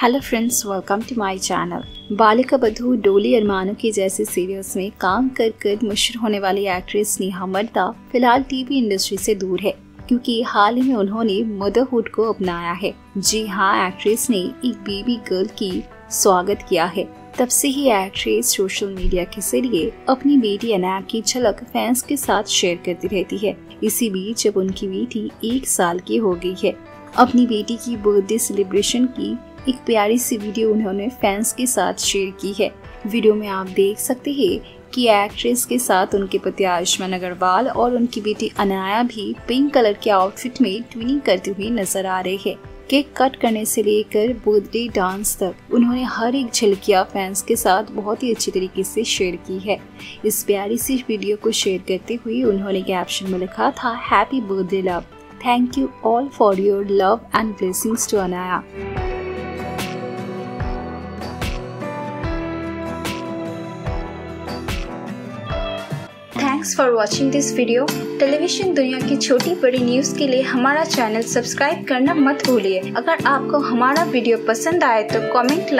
Hello friends, welcome to my channel. Balika Badhu, डोली अरमानों की जैसे सीरियल्स में काम कर कर मशहूर होने वाली एक्ट्रेस नेहा मर्दा फिलहाल टीवी इंडस्ट्री से दूर है, क्योंकि हाल ही में उन्होंने मदरहुड को अपनाया है। जी हाँ, एक्ट्रेस ने एक बेबी गर्ल की स्वागत किया है। तब से ही एक्ट्रेस सोशल मीडिया के जरिए अपनी बेटी अनाया की झलक फैंस के साथ शेयर करती रहती है। इसी बीच जब उनकी बेटी 1 साल की हो गई है, अपनी बेटी की बर्थडे सेलिब्रेशन की एक प्यारी सी वीडियो उन्होंने फैंस के साथ शेयर की है। वीडियो में आप देख सकते हैं कि एक्ट्रेस के साथ उनके पति आयुष्मान अग्रवाल और उनकी बेटी अनाया भी पिंक कलर के आउटफिट में ट्विनिंग करते हुए नजर आ रहे हैं। केक कट करने से लेकर बर्थडे डांस तक उन्होंने हर एक झलकियां फैंस के साथ बहुत ही अच्छी तरीके से शेयर की है। इस प्यारी सी वीडियो को शेयर करते हुए उन्होंने कैप्शन में लिखा था, happy birthday love, thank you all for your love and blessings to Anaya. Thanks for watching this video. Television दुनिया की छोटी बड़ी न्यूज़ के लिए हमारा चैनल सब्सक्राइब करना मत भूलिए। अगर आपको हमारा वीडियो पसंद आए तो कमेंट